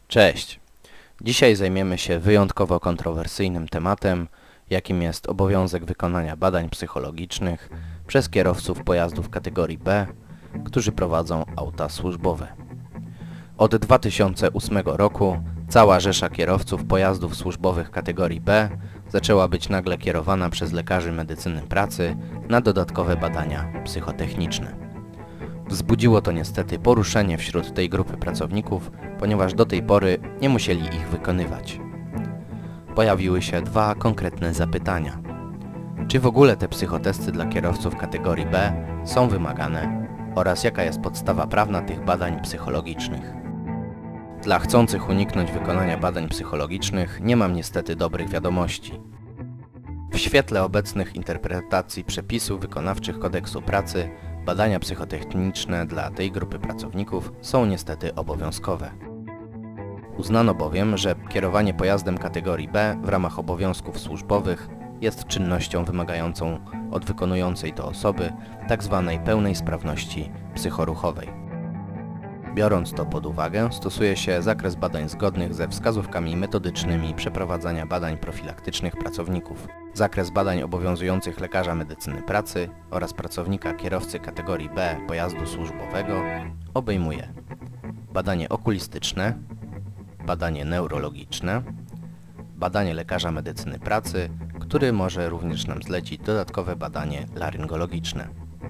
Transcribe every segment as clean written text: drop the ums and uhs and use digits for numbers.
Cześć! Dzisiaj zajmiemy się wyjątkowo kontrowersyjnym tematem, jakim jest obowiązek wykonania badań psychologicznych przez kierowców pojazdów kategorii B, którzy prowadzą auta służbowe. Od 2008 roku cała rzesza kierowców pojazdów służbowych kategorii B zaczęła być nagle kierowana przez lekarzy medycyny pracy na dodatkowe badania psychotechniczne. Wzbudziło to niestety poruszenie wśród tej grupy pracowników, ponieważ do tej pory nie musieli ich wykonywać. Pojawiły się dwa konkretne zapytania. Czy w ogóle te psychotesty dla kierowców kategorii B są wymagane oraz jaka jest podstawa prawna tych badań psychologicznych? Dla chcących uniknąć wykonania badań psychologicznych nie mam niestety dobrych wiadomości. W świetle obecnych interpretacji przepisów wykonawczych Kodeksu Pracy badania psychotechniczne dla tej grupy pracowników są niestety obowiązkowe. Uznano bowiem, że kierowanie pojazdem kategorii B w ramach obowiązków służbowych jest czynnością wymagającą od wykonującej to osoby tzw. pełnej sprawności psychoruchowej. Biorąc to pod uwagę, stosuje się zakres badań zgodnych ze wskazówkami metodycznymi przeprowadzania badań profilaktycznych pracowników. Zakres badań obowiązujących lekarza medycyny pracy oraz pracownika kierowcy kategorii B pojazdu służbowego obejmuje badanie okulistyczne, badanie neurologiczne, badanie lekarza medycyny pracy, który może również nam zlecić dodatkowe badanie laryngologiczne.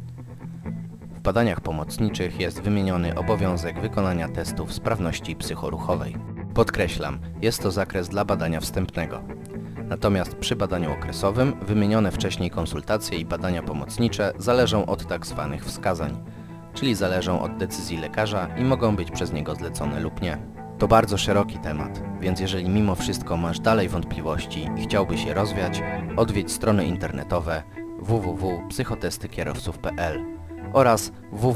W badaniach pomocniczych jest wymieniony obowiązek wykonania testów sprawności psychoruchowej. Podkreślam, jest to zakres dla badania wstępnego. Natomiast przy badaniu okresowym wymienione wcześniej konsultacje i badania pomocnicze zależą od tzw. wskazań, czyli zależą od decyzji lekarza i mogą być przez niego zlecone lub nie. To bardzo szeroki temat, więc jeżeli mimo wszystko masz dalej wątpliwości i chciałbyś je rozwiać, odwiedź strony internetowe www.psychotestykierowców.pl oraz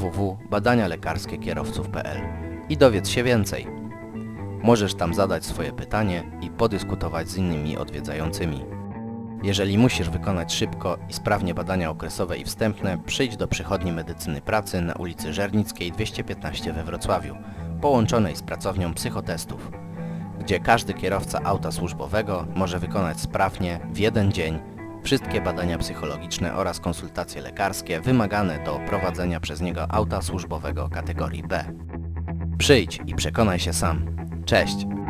www.badanialekarskiekierowców.pl i dowiedz się więcej. Możesz tam zadać swoje pytanie i podyskutować z innymi odwiedzającymi. Jeżeli musisz wykonać szybko i sprawnie badania okresowe i wstępne, przyjdź do przychodni medycyny pracy na ulicy Żernickiej 215 we Wrocławiu, połączonej z pracownią psychotestów, gdzie każdy kierowca auta służbowego może wykonać sprawnie w jeden dzień wszystkie badania psychologiczne oraz konsultacje lekarskie wymagane do prowadzenia przez niego auta służbowego kategorii B. Przyjdź i przekonaj się sam. Cześć!